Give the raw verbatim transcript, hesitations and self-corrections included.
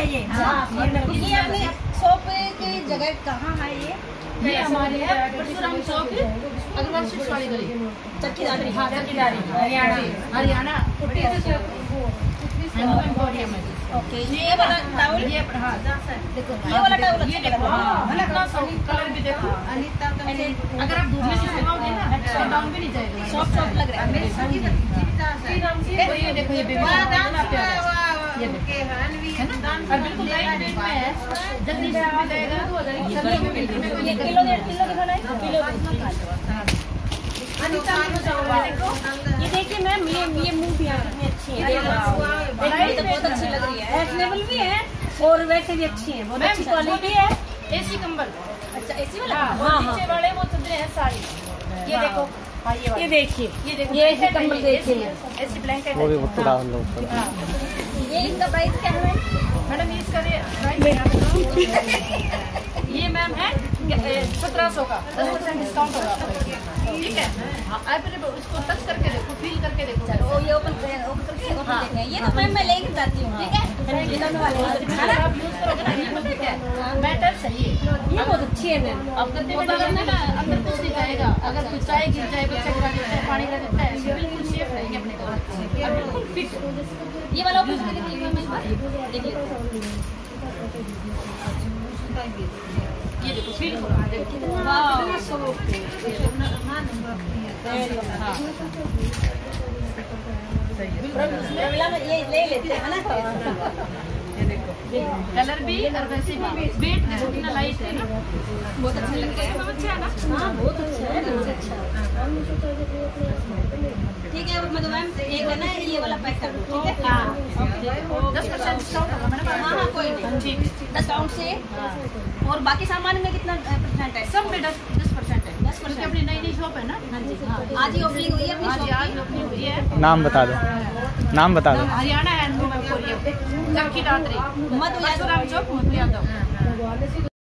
ये। ये अपनी शॉप की जगह कहाँ है ये? ये हमारी है परशुराम चौक अग्रवाल स्वीट्स वाली गली, चक्कीदारी। हाँ चक्कीदारी, हरियाणा हरियाणा ओके, ये वाला टावल, ये हाँ देखो ये वाला टावल ये देखो, इतना सॉफ्ट कलर भी देखो। अगर आप धूप में सुखाओगे ना तो डाउन भी नहीं जाएगा, सॉफ्ट सॉफ्ट लग रहा है। ये देखो ये बेबी ये देखो है ना, और बिल्कुल लाइट वेट में है, जल्दी से मिल जाएगा दो हजार की सर्दी में मिलती है। ये किलो डेढ़ किलो दिखाना है, किलो ये देखिए मैम, ये ये मूवियाँ कितनी अच्छी है, देखने तो बहुत अच्छी लग रही है, फैशनेबल भी है और वैसे भी अच्छी है, बहुत अच्छी क्वालिटी है। एसी कंबल, अच्छा एसी वाला, हाँ नीचे वाले वो चद्दरें हैं सारी, ये देखो हाँ ये ये देखिए, ये देखो ये ऐसी कंबल देखिए, ऐसी ब्लैंकेट वो भी बहुत डाल लो। ये इसका प्राइस क्या है मैडम? ये इसका ये मैम है सत्रह सौ का, दस परसेंट डिस्काउंट होगा, ठीक है? आप इसको टच करके देखो, फील करके देखो। चलो ये ओपन ओपन करके ओपन देखते हैं। ये तो मैम मैं लेके जाती हूँ, ठीक है? ये दोनों वाले अगर आप यूज करोगे ना, ये पता है क्या मैटर सही है, ये बहुत अच्छी है मैम। अब गद्दे में डालना ना अंदर कुछ नहीं जाएगा, अगर कुछ चाय गिर जाए, बच्चा गिरा देता है, पानी गिरा देता है, बिल्कुल सेफ रहेंगे अपने घर, और बिल्कुल फिट। ये वाला ओपन करके देखिए मैम, देखिए ये देखो फील करो, ये ले लेते हैं ना। ये देखो कलर भी और वैसे भी वेट देखो कितना लाइट है ना, बहुत अच्छा लग रहा है, अच्छा है ना? हाँ बहुत अच्छा है, बहुत अच्छा। ठीक है मैं तो मैम एक है ना ये वाला पैक कर दो, ठीक है? हाँ दस परसेंट डिस्काउंट होगा मैडम। हाँ हाँ कोई नहीं, ठीक है, डिस्काउंट से। और बाकी सामान में कितना परसेंट है? सब में दस दस परसेंट है, दस परसेंट। अपनी नई नई शॉप है ना। हाँ जी, आज ही ओपनिंग हुई है अपनी हाँ जी, शॉप आज की। ओपनिंग हुई है। नाम बता दो, नाम बता दो। हरियाणा हैंडलूम एम्पोरियम, चक्की दादरी, मधु यादव। परशुराम चौक, मधु यादव।